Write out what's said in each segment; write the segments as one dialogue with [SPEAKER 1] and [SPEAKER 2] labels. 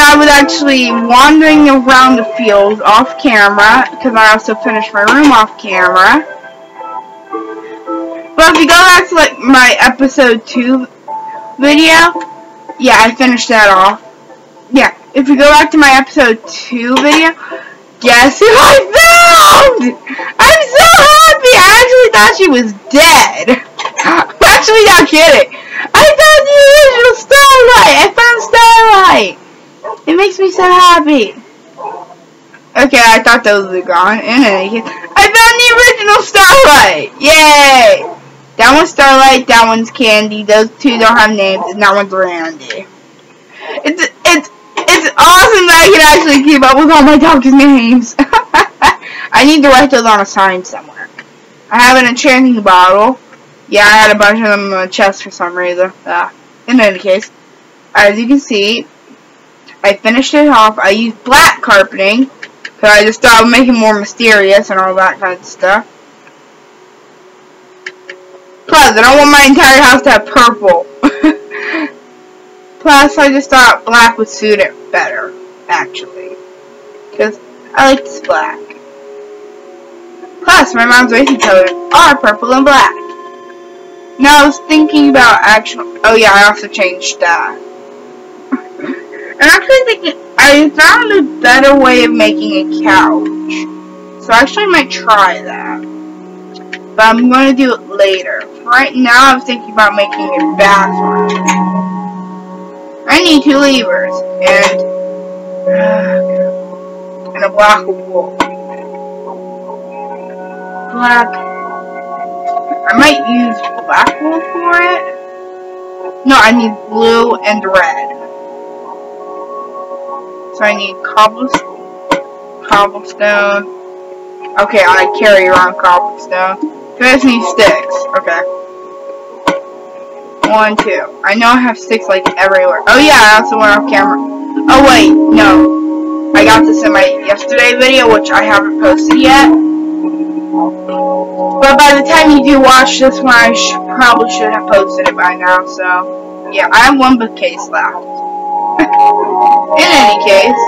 [SPEAKER 1] I was actually wandering around the field off camera, because I also finished my room off camera. But if you go back to like my episode 2 video, yeah, I finished that off. Yeah, if you go back to my episode 2 video, guess who I found? I'm so happy! I actually thought she was dead. I'm actually not kidding. I found the original Starlight! I found Starlight! It makes me so happy. Okay, I thought those were gone. In any case, I found the original Starlight! Yay! That one's Starlight, that one's Candy. Those two don't have names, and that one's Randy. It's awesome that I can actually keep up with all my dogs' names. I need to write those on a sign somewhere. I have an enchanting bottle. Yeah, I had a bunch of them in my chest for some reason. In any case, as you can see, I finished it off. I used black carpeting, because I just thought I would make it more mysterious and all that kind of stuff. Plus, I don't want my entire house to have purple. Plus, I just thought black would suit it better, actually. Because I like this black. Plus, my mom's racing colors are purple and black. Now, I was thinking about actual... Oh, yeah, I also changed that. I'm actually thinking... I found a better way of making a couch. So, I actually might try that. But I'm going to do it later. Right now, I'm thinking about making a bathroom. I need 2 levers. And a block of wool. Black. I might use black wool for it. No, I need blue and red. So I need cobblestone. Okay, I carry around cobblestone. So I just need sticks. Okay. 1, 2. I know I have sticks like everywhere. Oh yeah, I also went off camera. Oh wait, no. I got this in my yesterday video, which I haven't posted yet. But by the time you do watch this one, I probably should have posted it by now, so... Yeah, I have 1 bookcase left. In any case...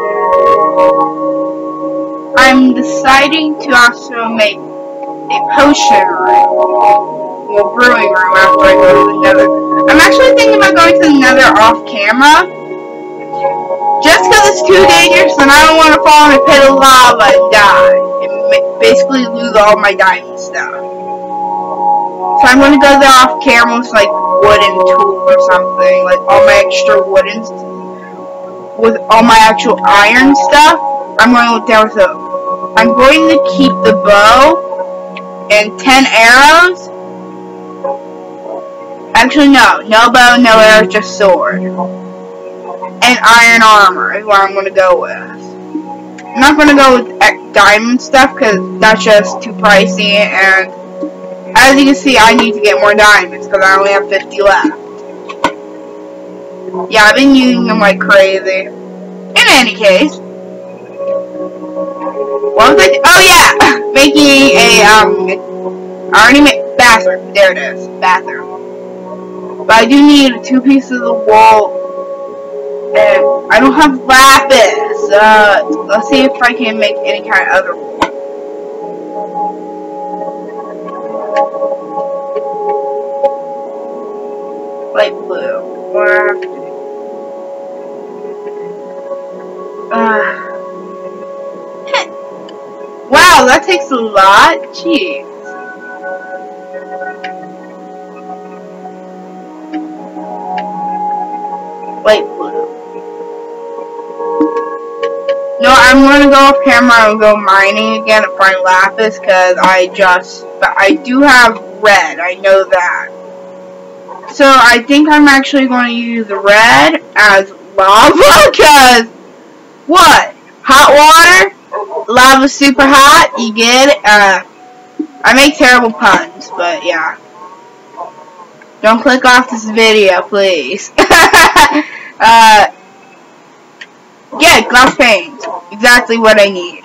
[SPEAKER 1] I'm deciding to also make a potion room. Well, brewing room after I go to the nether. I'm actually thinking about going to the nether off camera. Just because it's too dangerous and I don't want to fall in a pit of lava and die. Basically lose all my diamond stuff. So I'm going to go there off camera with like wooden tool or something, like all my extra wooden with all my actual iron stuff. I'm going to look down with I'm going to keep the bow and 10 arrows. Actually no bow, no arrows, just sword. And iron armor is what I'm going to go with. I'm not going to go with diamond stuff because that's just too pricey, and as you can see, I need to get more diamonds because I only have 50 left. Yeah, I've been using them like crazy. In any case, what was I? Oh yeah, making a I already made bathroom. There it is, bathroom. But I do need 2 pieces of wool. And I don't have lapis. Let's see if I can make any kind of other wool. Light blue. Wow, that takes a lot. Jeez. Light blue. No, I'm going to go off camera and go mining again and find lapis because but I do have red, I know that. So I think I'm actually going to use red as lava because, what? Hot water? Lava's super hot, you get it? I make terrible puns, but yeah. Don't click off this video, please. Yeah, glass panes. Exactly what I need.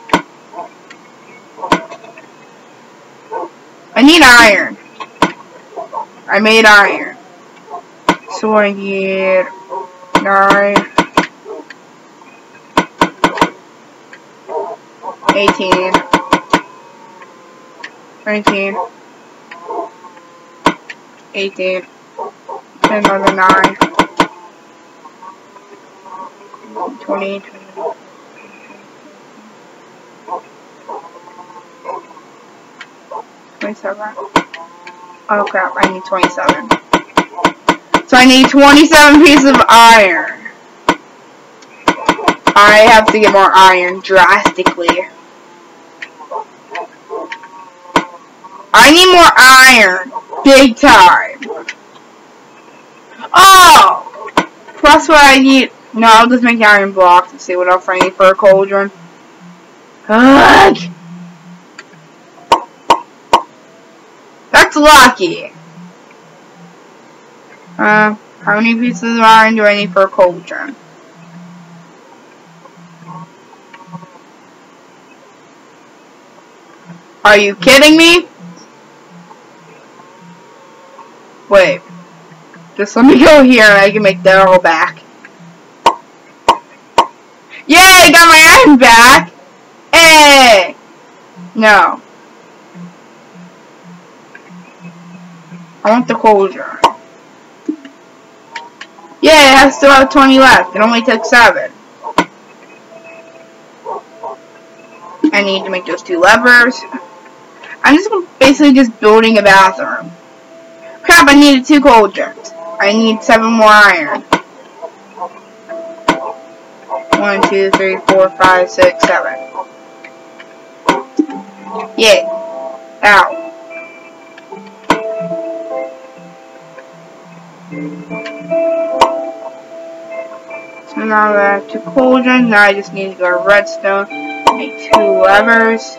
[SPEAKER 1] I need iron. I made iron. So I need 9. 18, 19, 18, another 9, 20, 27. Oh crap, I need 27. So I need 27 pieces of iron. I have to get more iron drastically. I need more iron. Big time. Oh! Plus what I need. No, I'll just make iron blocks and see what else I need for a cauldron. Ugh! That's lucky. How many pieces of iron do I need for a cauldron? Are you kidding me? Wait. Just let me go here and I can make that all back. Yay! I got my iron back! Hey! No. I want the cauldron. Yeah, it has still have 20 left. It only took 7. I need to make those 2 levers. I'm just basically just building a bathroom. Crap, I needed 2 cauldrons. I need 7 more iron. 1, 2, 3, 4, 5, 6, 7. Yeah. Ow. So now I have 2 cauldrons. Now I just need to go to redstone. Make 2 levers.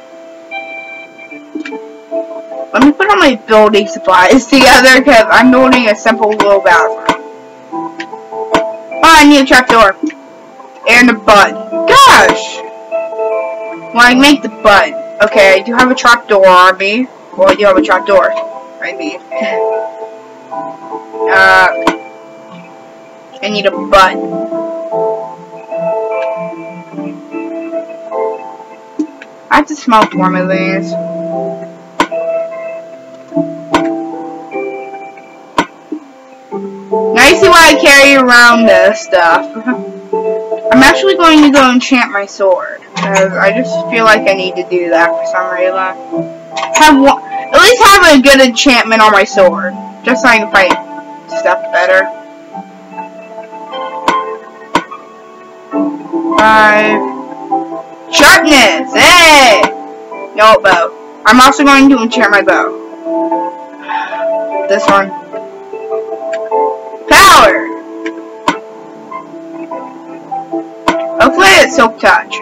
[SPEAKER 1] Let me put all my building supplies together because I'm building a simple little bathroom. Oh, I need a trapdoor. And a button. Gosh! Well, I make the button. Okay, I do have a trapdoor on me. Well, I do have a trapdoor. I mean. I need a button. I have to smelt one of these. Now you see why I carry around this stuff. I'm actually going to go enchant my sword. Because I just feel like I need to do that for some reason. At least have a good enchantment on my sword. Just so I can fight stuff better. 5. Sharpness! Hey! No bow. I'm also going to enchant my bow. This one. Power! Hopefully it's Silk Touch.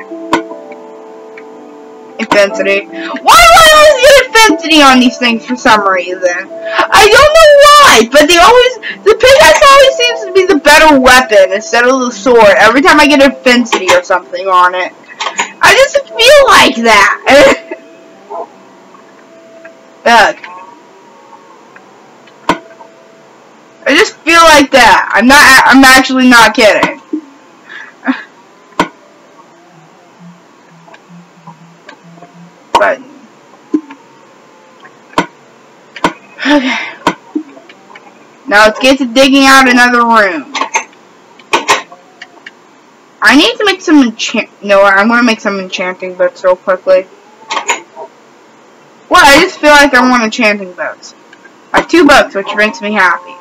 [SPEAKER 1] Infinity. Why do I always get Infinity on these things for some reason? I don't know why, but the pickaxe always seems to be the better weapon instead of the sword every time I get Infinity or something on it. I just feel like that. Ugh. I just feel like that. I'm actually not kidding. But okay. Now let's get to digging out another room. I need to make some I'm gonna make some enchanting books real quickly. Well, I just feel like I want enchanting books. I have 2 books, which makes me happy.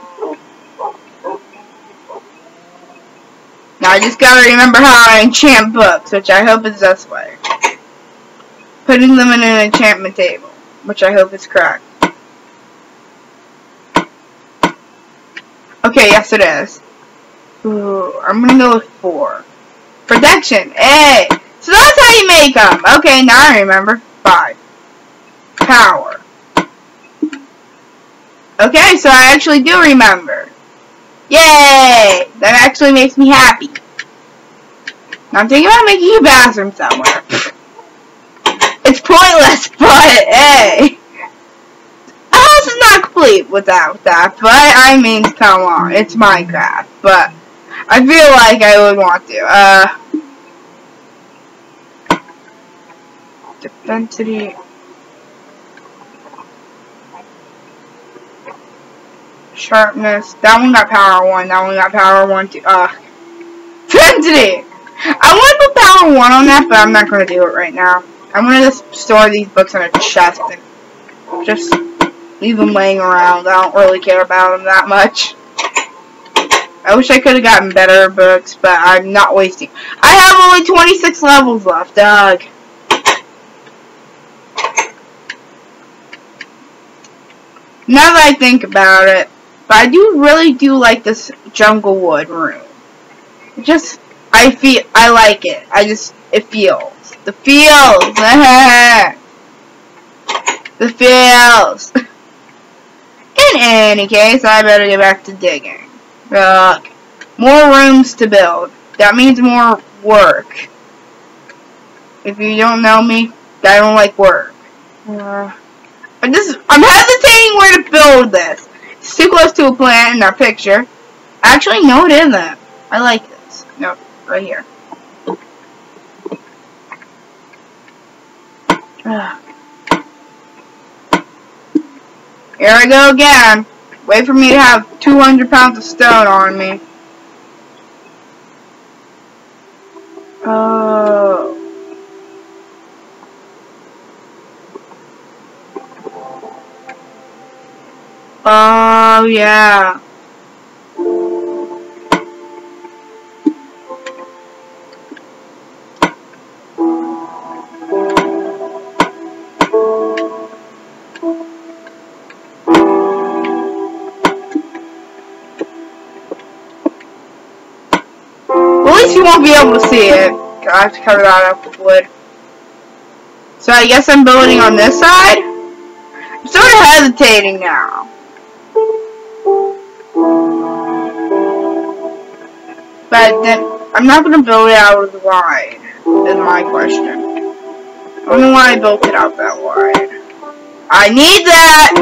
[SPEAKER 1] Now I just gotta remember how I enchant books, which I hope is this way. Putting them in an enchantment table, which I hope is correct. Okay, yes it is. Ooh, I'm gonna go with 4. Protection, hey! So that's how you make them. Okay, now I remember. 5. Power. Okay, so I actually do remember. Yay! That actually makes me happy. Now I'm thinking about making a bathroom somewhere. It's pointless, but hey. The house is not complete without that, but I mean, come on, it's Minecraft, but I feel like I would want to. Density. Sharpness. That one got power 1. That one got power 1 too. Density! I want to put power 1 on that, but I'm not going to do it right now. I'm going to just store these books in a chest and just leave them laying around. I don't really care about them that much. I wish I could have gotten better books, but I'm not wasting. I have only 26 levels left, Doug. Now that I think about it, but I really do like this Junglewood room. I like it. It feels. The feels. The feels. In any case, I better get back to digging. More rooms to build. That means more work. If you don't know me, I don't like work. I'm hesitating where to build this. It's too close to a plant in our picture. Actually, no, it isn't. I like this. No, right here. Here I go again. Wait for me to have 200 pounds of stone on me. Oh. Oh, yeah. You won't be able to see it. I have to cover that up with wood. So I guess I'm building on this side. I'm sort of hesitating now. But then I'm not going to build it out as wide, is my question. I don't know why I built it out that wide. I need that!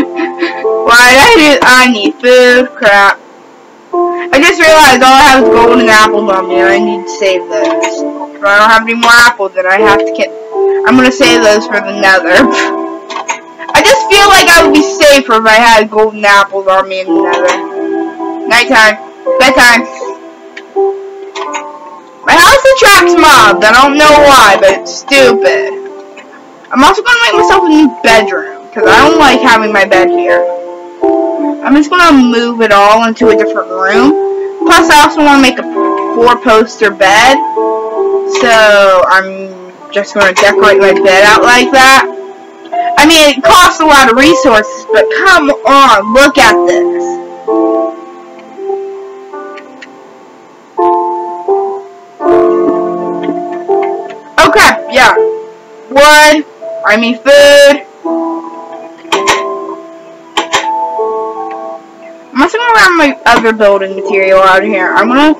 [SPEAKER 1] I need food. Crap. I just realized all I have is golden apples on me, and I need to save those. If I don't have any more apples, then I have to get. I'm gonna save those for the nether. I just feel like I would be safer if I had golden apples on me in the nether. Nighttime. Bedtime. My house attracts mobs. I don't know why, but it's stupid. I'm also gonna make myself a new bedroom, because I don't like having my bed here. I'm just going to move it all into a different room. Plus, I also want to make a 4-poster bed. So, I'm just going to decorate my bed out like that. I mean, it costs a lot of resources, but come on, look at this. Okay, yeah. Wood, I mean food. I'm also gonna grab my other building material out of here. I'm gonna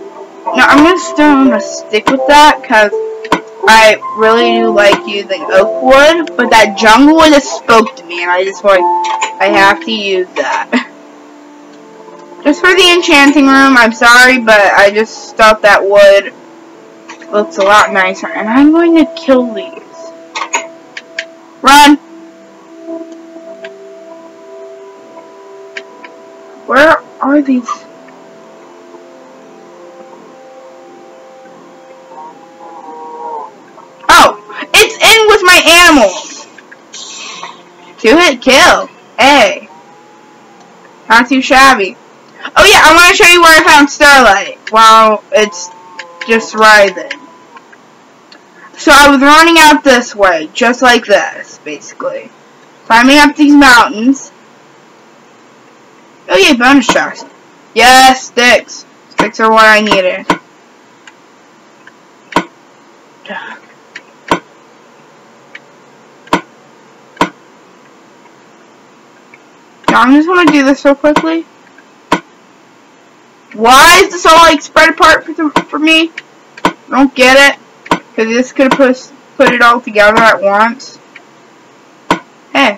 [SPEAKER 1] stick with that because I really do like using oak wood, but that jungle wood just spoke to me, and I have to use that. Just for the enchanting room, I'm sorry, but I just thought that wood looks a lot nicer, and I'm going to kill these. Run! Where are these? Oh! It's in with my animals! 2-hit kill. Hey. Not too shabby. Oh yeah, I want to show you where I found Starlight. Well, it's just writhing. So I was running out this way, just like this, basically. Climbing up these mountains. Oh yeah, bonus chest. Yes, sticks. Sticks are what I needed. Now I'm just gonna do this so quickly. Why is this all like spread apart for me? I don't get it. Because this could have put it all together at once. Hey.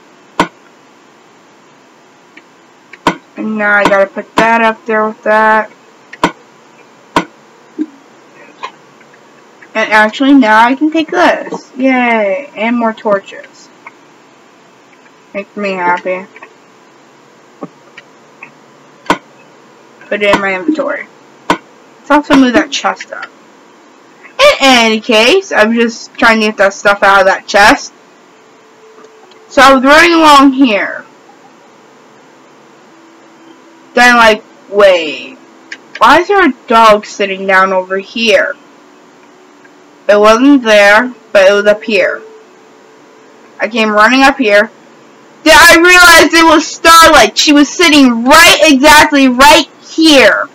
[SPEAKER 1] And now I gotta put that up there with that. And actually, now I can take this. Yay! And more torches. Makes me happy. Put it in my inventory. Let's also move that chest up. In any case, I'm just trying to get that stuff out of that chest. So I was running along here. Then I'm like, wait. Why is there a dog sitting down over here? It wasn't there, but it was up here. I came running up here. Then I realized it was Starlight. She was sitting exactly right here.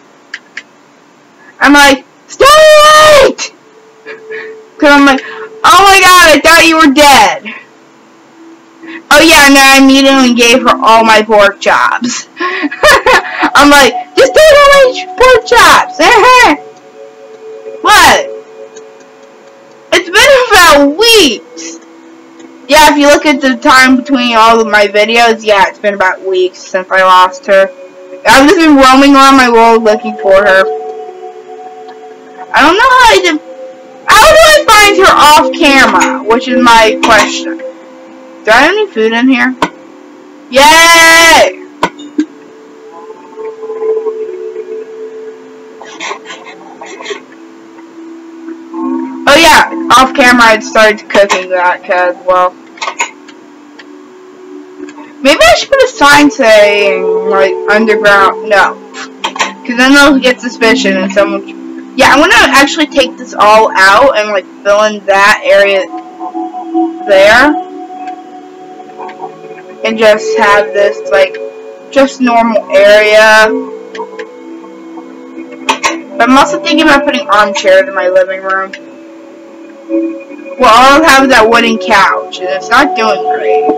[SPEAKER 1] I'm like, Starlight! Because I'm like, oh my god, I thought you were dead. Oh yeah, and then I immediately gave her all my pork chops. I'm like, just take all my pork chops. What? It's been about weeks. Yeah, if you look at the time between all of my videos, yeah, it's been about weeks since I lost her. I've just been roaming around my world looking for her. I don't know how do I find her off camera, which is my question. Do I have any food in here? Yay! Oh yeah, off camera I started cooking that because, well, maybe I should put a sign saying, like, underground, no. Because then they'll get suspicion and someone... Yeah, I'm gonna actually take this all out and, like, fill in that area there. And just have this, like, just normal area. But I'm also thinking about putting armchairs in my living room. Well, I'll have that wooden couch, and it's not doing great.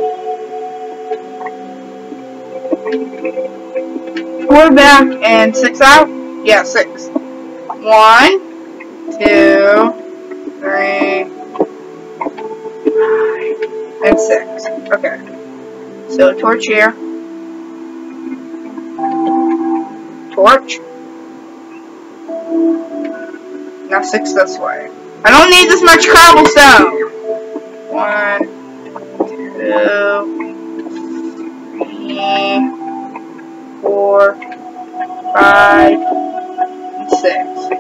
[SPEAKER 1] 4 back and 6 out? Yeah, 6. 1, 2, 3, 5, and 6. Okay. So, torch here. Torch. Now 6 this way. I don't need this much cobblestone. 1, 2, 3, 4, 5, and 6.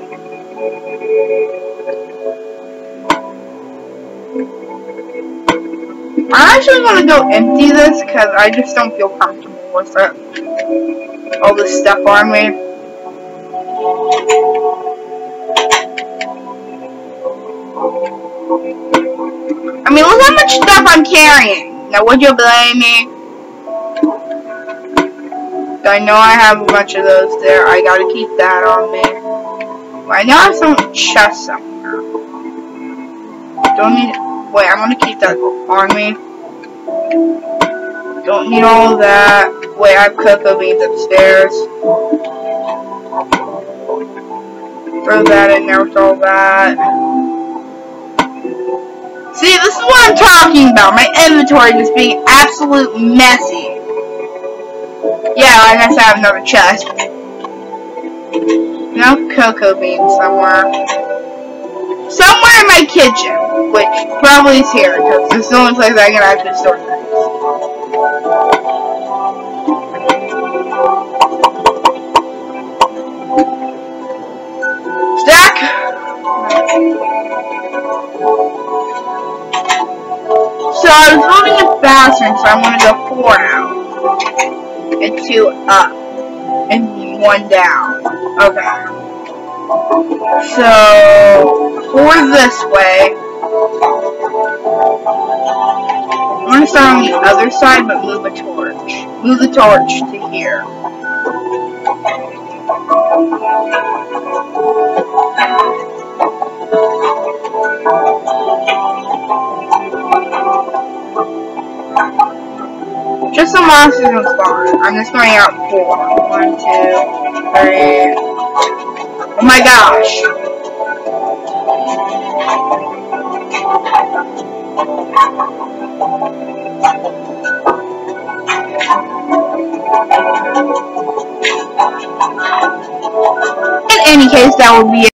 [SPEAKER 1] I actually want to go empty this because I just don't feel comfortable with it. All this stuff on me. I mean, look how much stuff I'm carrying. Now, would you blame me? I know I have a bunch of those there. I gotta keep that on me. Well, I know I have some chests somewhere. Don't need... Wait, I'm gonna keep that on me. Don't need all of that. Wait, I have cocoa beans upstairs. Throw that in there with all that. See, this is what I'm talking about. My inventory just being absolute messy. Yeah, I guess I have another chest. No cocoa beans somewhere. Somewhere in my kitchen, which probably is here, because it's the only place I can actually store things. Stack! So I was building a bathroom, so I'm going to go 4 out. And 2 up. And 1 down. Okay. So, 4 this way. I'm going to start on the other side, but move a torch. Move the torch to here. Just some monsters in spawn. I'm just going out 4. 1, 2, 3. Oh my gosh. In any case, that would be it.